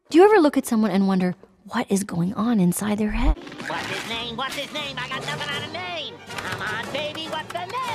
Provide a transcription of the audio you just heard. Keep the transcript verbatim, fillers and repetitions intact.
Do you ever look at someone and wonder what is going on inside their head? What's his name? What's his name? I got nothing on a name. Come on, baby, what's the name?